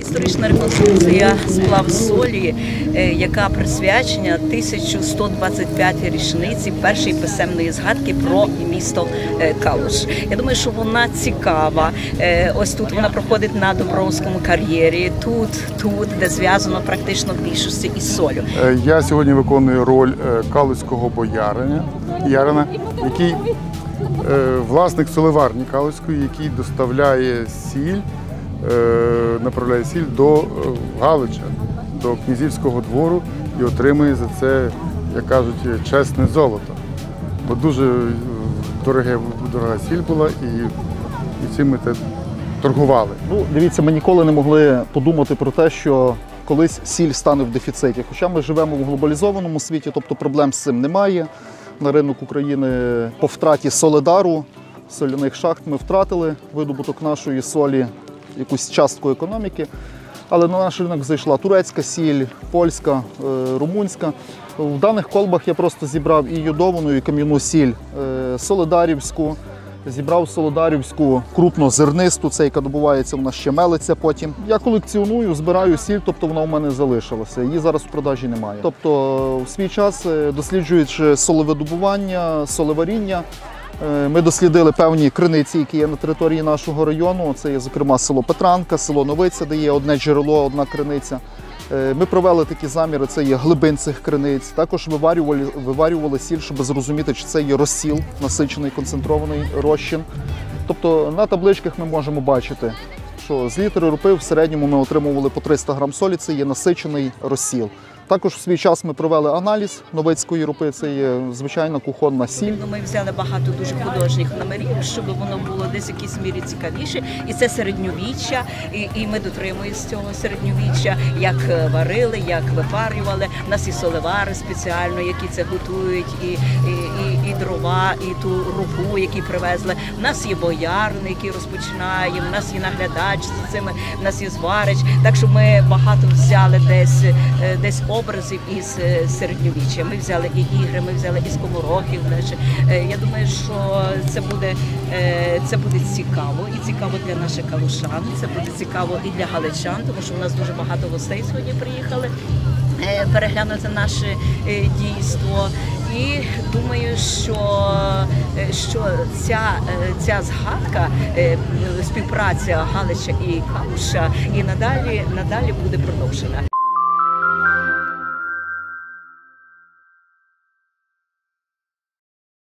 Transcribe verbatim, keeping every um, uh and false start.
Історична реконструкція сплав солі, яка присвячена тисяча сто двадцять п'ятій річниці першої писемної згадки про місто Калуш. Я думаю, що вона цікава. Ось тут вона проходить на Добровському кар'єрі, тут, тут, де зв'язано практично в більшості із солью. Я сьогодні виконую роль калузького боярина, ярина, який власник соливарні калузької, який доставляє сіль, направляє сіль до Галича, до князівського двору і отримує за це, як кажуть, чесне золото. Бо дуже дороге, дорога сіль була і, і цим ми те торгували. Ну, дивіться, ми ніколи не могли подумати про те, що колись сіль стане в дефіциті. Хоча ми живемо в глобалізованому світі, тобто проблем з цим немає. На ринок України по втраті солидару, соляних шахт ми втратили видобуток нашої солі, якусь частку економіки. Але на наш ринок зайшла турецька сіль, польська, румунська. В даних колбах я просто зібрав і йодовану, і кам'яну сіль солидарівську. Зібрав солидарівську крупнозернисту, це яка добувається, вона ще мелиться потім. Я колекціоную, збираю сіль, тобто вона у мене залишилася. Її зараз в продажі немає. Тобто в свій час, досліджуючи солевидобування, солеваріння, ми дослідили певні криниці, які є на території нашого району. Це є, зокрема, село Петранка, село Новиця, де є одне джерело, одна криниця. Ми провели такі заміри, це є глибин цих криниць. Також виварювали, виварювали сіль, щоб зрозуміти, чи це є розсіл, насичений, концентрований розчин. Тобто на табличках ми можемо бачити, що з літри рупи в середньому ми отримували по триста грам солі, це є насичений розсіл. Також в свій час ми провели аналіз новицької рупи, це є звичайна кухонна сіль. Ми взяли багато дуже художніх номерів, щоб воно було десь в якійсь мірі цікавіше. І це середньовіччя, і, і ми дотримуємося цього середньовіччя, як варили, як випарювали. У нас і соливари спеціально, які це готують, і, і, і, і дрова, і ту рупу, які привезли. У нас є боярни, які розпочинає, у нас є наглядач з цими, у нас є зварич. Так що ми багато взяли десь, десь образів із середньовіччя. Ми взяли і ігри, ми взяли і скоморохів. Я думаю, що це буде, це буде цікаво. І цікаво для наших калушан, це буде цікаво і для галичан, тому що у нас дуже багато гостей сьогодні приїхали переглянути наше дійство. І думаю, що, що ця, ця згадка, співпраця Галича і Калуша і надалі, надалі буде продовжена.